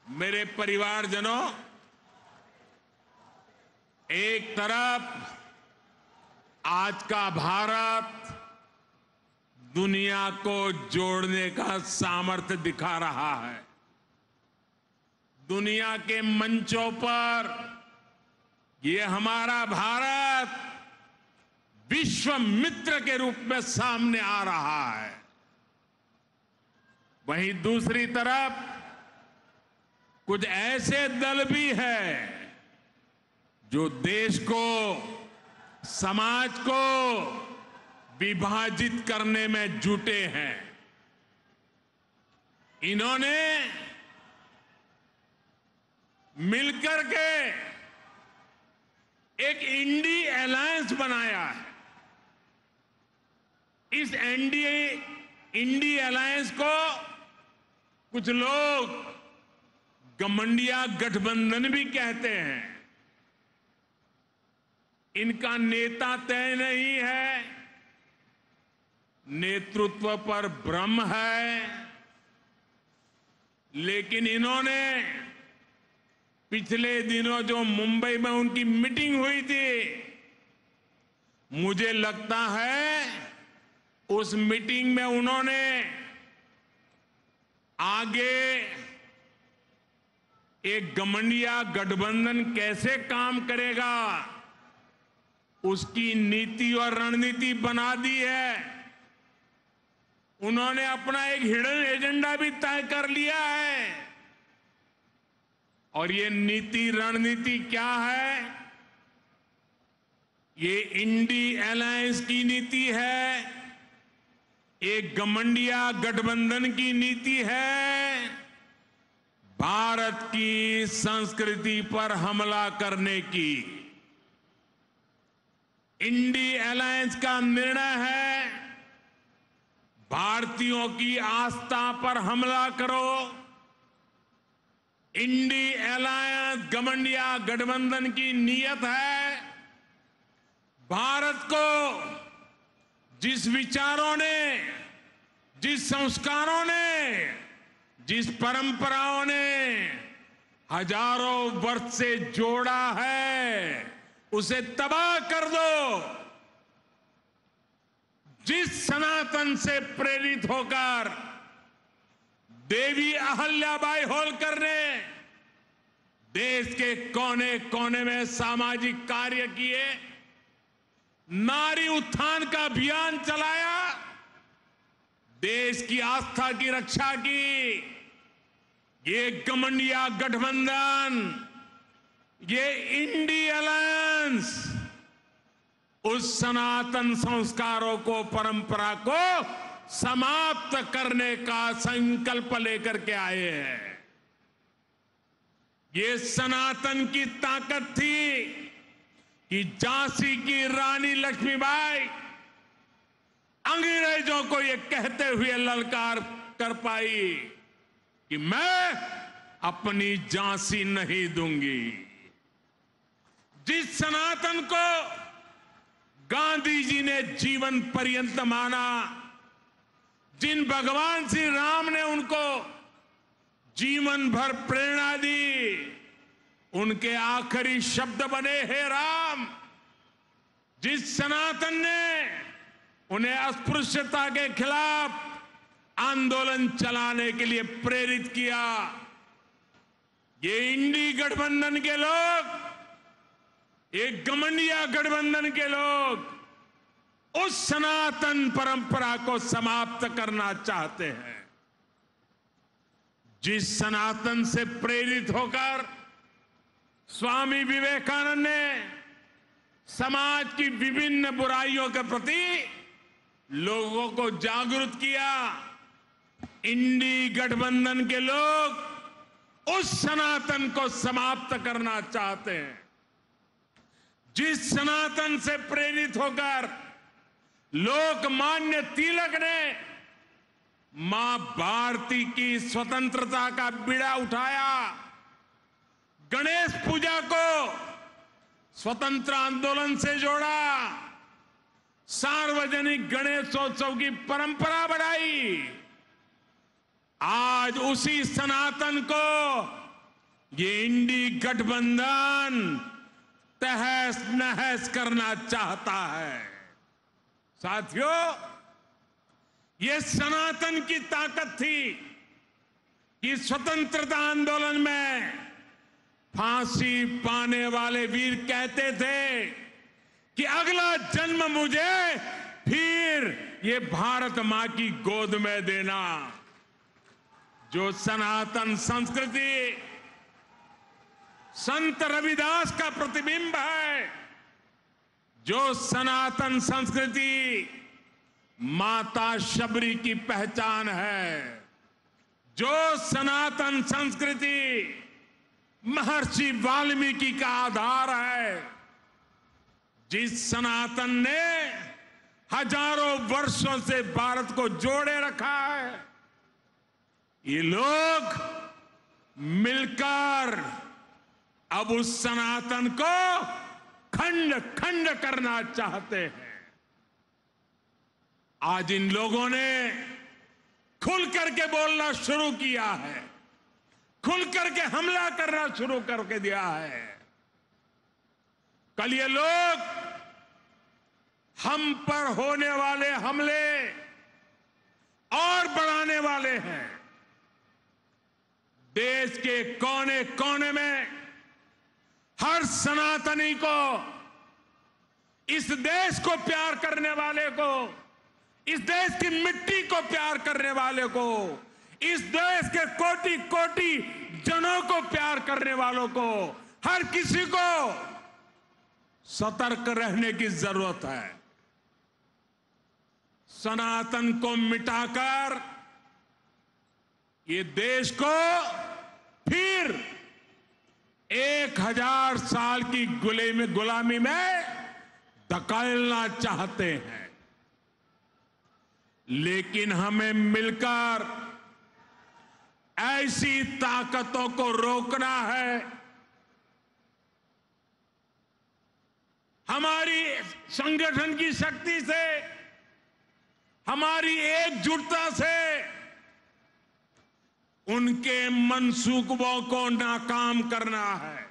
मेरे परिवारजनों, एक तरफ आज का भारत दुनिया को जोड़ने का सामर्थ्य दिखा रहा है। दुनिया के मंचों पर ये हमारा भारत विश्व मित्र के रूप में सामने आ रहा है। वहीं दूसरी तरफ कुछ ऐसे दल भी हैं जो देश को, समाज को विभाजित करने में जुटे हैं। इन्होंने मिलकर के एक इंडी अलायंस बनाया है। इस इंडी अलायंस को कुछ लोग गठबंधन गठबंधन भी कहते हैं। इनका नेता तय नहीं है, नेतृत्व पर भ्रम है, लेकिन इन्होंने पिछले दिनों जो मुंबई में उनकी मीटिंग हुई थी, मुझे लगता है उस मीटिंग में उन्होंने आगे एक गठबंधन कैसे काम करेगा उसकी नीति और रणनीति बना दी है। उन्होंने अपना एक हिडन एजेंडा भी तय कर लिया है। और ये नीति रणनीति क्या है? ये इंडी अलायंस की नीति है, एक गठबंधन की नीति है, भारत की संस्कृति पर हमला करने की। इंडी अलायंस का निर्णय है भारतीयों की आस्था पर हमला करो। इंडी अलायंस गठबंधन की नीयत है भारत को जिस विचारों ने, जिस संस्कारों ने, जिस परंपराओं ने हजारों वर्ष से जोड़ा है, उसे तबाह कर दो। जिस सनातन से प्रेरित होकर देवी अहल्याबाई होलकर ने देश के कोने कोने में सामाजिक कार्य किए, नारी उत्थान का अभियान चलाया, देश की आस्था की रक्षा की, ये गठबंधन, ये इंडी अलायंस उस सनातन संस्कारों को, परंपरा को समाप्त करने का संकल्प लेकर के आए हैं। ये सनातन की ताकत थी कि झांसी की रानी लक्ष्मीबाई अंग्रेजों को ये कहते हुए ललकार कर पाई कि मैं अपनी झांसी नहीं दूंगी। जिस सनातन को गांधी जी ने जीवन पर्यंत माना, जिन भगवान श्री राम ने उनको जीवन भर प्रेरणा दी, उनके आखिरी शब्द बने हे राम। जिस सनातन ने उन्हें अस्पृश्यता के खिलाफ आंदोलन चलाने के लिए प्रेरित किया, ये इंडी गठबंधन के लोग, एक गठबंधन के लोग उस सनातन परंपरा को समाप्त करना चाहते हैं। जिस सनातन से प्रेरित होकर स्वामी विवेकानंद ने समाज की विभिन्न बुराइयों के प्रति लोगों को जागरूक किया, इंडी गठबंधन के लोग उस सनातन को समाप्त करना चाहते हैं। जिस सनातन से प्रेरित होकर लोकमान्य तिलक ने मां भारती की स्वतंत्रता का बीड़ा उठाया, गणेश पूजा को स्वतंत्र आंदोलन से जोड़ा, सार्वजनिक गणेशोत्सव की परंपरा बढ़ाई, आज उसी सनातन को ये इंडी गठबंधन तहस नहस करना चाहता है। साथियों, ये सनातन की ताकत थी कि स्वतंत्रता आंदोलन में फांसी पाने वाले वीर कहते थे कि अगला जन्म मुझे फिर ये भारत मां की गोद में देना। जो सनातन संस्कृति संत रविदास का प्रतिबिंब है, जो सनातन संस्कृति माता शबरी की पहचान है, जो सनातन संस्कृति महर्षि वाल्मीकि का आधार है, जिस सनातन ने हजारों वर्षों से भारत को जोड़े रखा है, ये लोग मिलकर अब उस सनातन को खंड खंड करना चाहते हैं। आज इन लोगों ने खुल करके बोलना शुरू किया है, खुल करके हमला करना शुरू करके दिया है। कल ये लोग हम पर होने वाले हमले और बढ़ाने वाले हैं। देश के कोने कोने में हर सनातनी को, इस देश को प्यार करने वाले को, इस देश की मिट्टी को प्यार करने वाले को, इस देश के कोटि कोटि जनों को प्यार करने वालों को, हर किसी को सतर्क रहने की जरूरत है। सनातन को मिटाकर ये देश को फिर 1000 साल की गुलामी में धकेलना चाहते हैं। लेकिन हमें मिलकर ऐसी ताकतों को रोकना है। हमारी संगठन की शक्ति से, हमारी एकजुटता से उनके मंसूबों को नाकाम करना है।